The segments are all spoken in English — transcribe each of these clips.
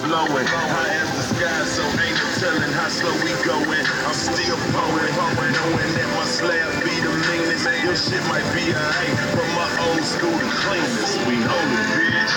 blowing. High as the sky, so ain't no telling how slow we going. I'm still pulling, knowing that my slab be the meanest. Your shit might be alright, but my old school the cleanest. We own it, bitch.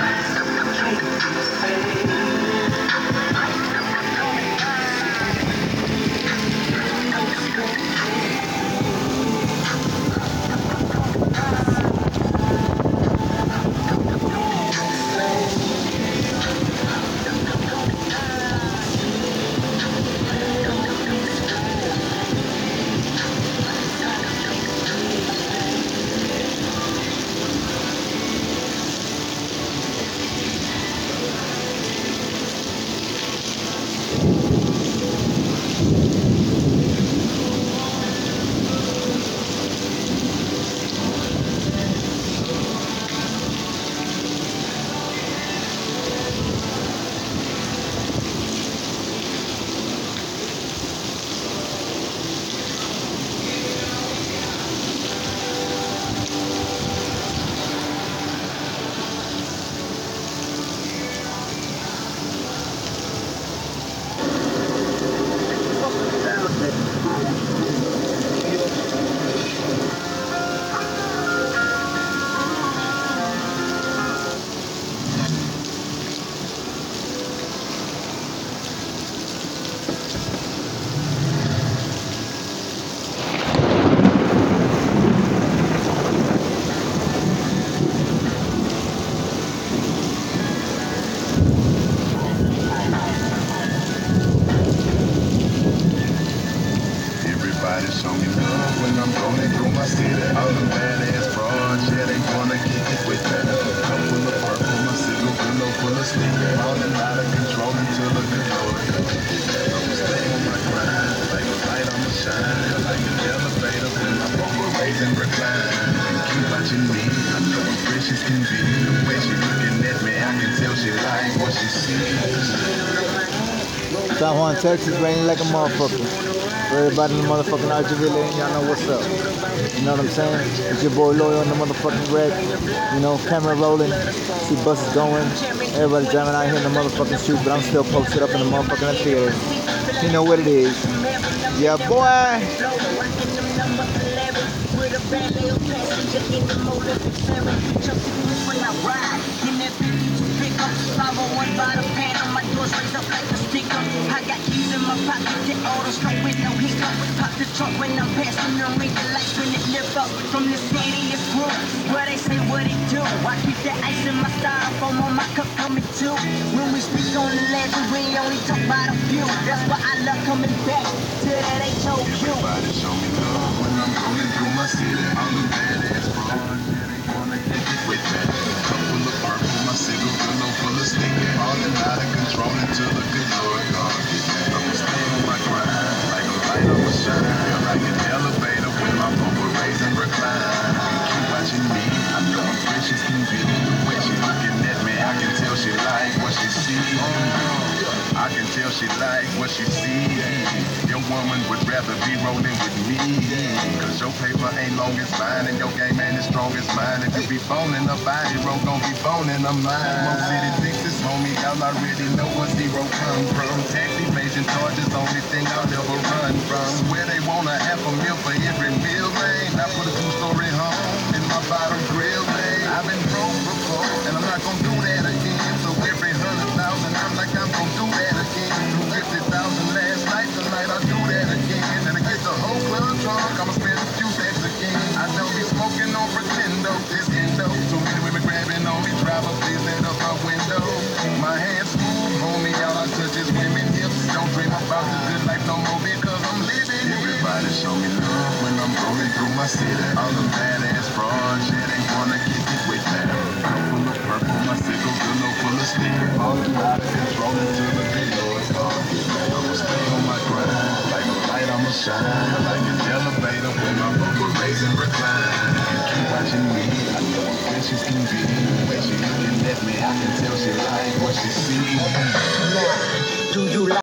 Everybody show me love when I'm rolling through my city. All the badass broads, yeah, they wanna kick it with that. Cup full of purple, my cigarette pillow full of sneakers. Falling out of control until the good Lord comes to get that. I'ma stay on my grind, like a light I'ma shine. Like an elevator when my phone raise and recline. And keep watching me, I know I'm fresh as can be. The way she looking at me, I can tell she like what she sees. San Juan, Texas, raining like a motherfucker. For everybody in the motherfucking Archville, y'all know what's up. You know what I'm saying? It's your boy Loyal on the motherfucking wreck. You know, camera rolling, see buses going. Everybody driving out here in the motherfucking streets, but I'm still posted up in the motherfucking theater. You know what it is. Yeah, boy. I got keys in my pocket, get all the stroke with no hiccup. Pop the trunk when I'm passing them, read the lights when it lift up. From the city, it's cool, where they say what it do. I keep that ice in my styrofoam on my cup coming too. When we speak on the legend, we only talk about a few. That's why I love coming back to that H.O.U. Everybody show me love when I'm rolling through my city. All the badass broads, yeah, they wanna kick it with that. Cup full of purple, my cigarette pillow full of sneakers. Falling out of control until the good Lord comes to get that. I'ma stay on my grind, like a light I'ma shine. Like an elevator when my phone raise and recline. Keep watching me, I know I'm fresh as can be. The way she looking at me, I can tell she like what she sees. I can tell she like what she sees. Your woman would rather be rolling with me. Cause your paper ain't long as mine, and your game ain't as strong as mine. If you be phoning a body roll, gon' be phoning a mine. Mo City, Texas, homie, y'all already know where zero come from. Tax evasion charges, only thing I'll ever run from. Where they want a $500,000 for every meal, man. I put a 2-story home in my bottom grill, man. I've been broke before, and I'm not gon' do that again. So every 100,000, I'm like, I'm gon' do that again. 50,000 last night, tonight I'll do that again. And I get the whole club drunk, I'ma spend a few stacks again. I don't be smoking on pretendo, this endo. Too many women grabbing on me, driver, please let up my window. My hands smooth, homie, all I touch is women hips. Don't dream about the good life no more because I'm living it. Everybody show me love when I'm rolling through my city. All the badass broads, yeah, they wanna kick it with that. Cup full of purple, my cigarette pillow full of sneakers. Falling out of control until the good Lord comes to get that. I'ma stay on my grind, like a light I'ma shine. Like an elevator when my phone raise and recline. And keep watching me, I know I'm fresh as can be. The way she looking at me, I can tell she like what she sees. Do you like